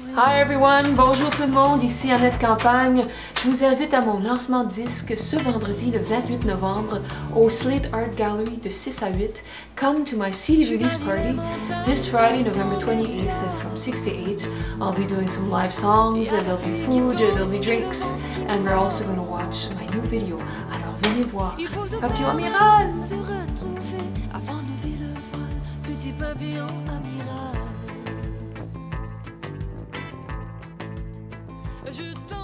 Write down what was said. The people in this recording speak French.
Hi everyone, bonjour tout le monde, ici Annette Campagne. Je vous invite à mon lancement de disque ce vendredi le 28 novembre au Slate Art Gallery de 6 à 8. Come to my CD release party this Friday, November 28th from 6 to 8. I'll be doing some live songs, there'll be food, there'll be drinks, and we're also going to watch my new video. Alors venez voir. Papillon Amiral! Se retrouver avant de lever le voile, petit papillon amiral. Je